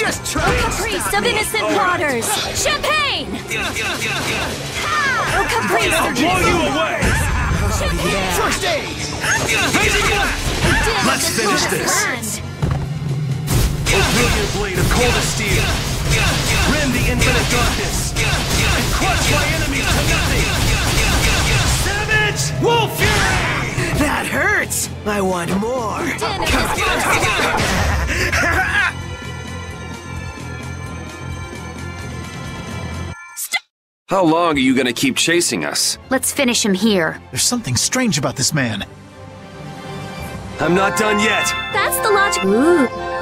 Just try A caprice of innocent plotters! Champagne! A caprice I'll of blow you away! First aid! Let's finish this! O brilliant blade of coldest steel! Rend the infinite darkness! And crush my enemies to nothing! Savage Wolf Fury! That hurts! I want more! How long are you gonna keep chasing us? Let's finish him here. There's something strange about this man. I'm not done yet! That's the logic. Ooh.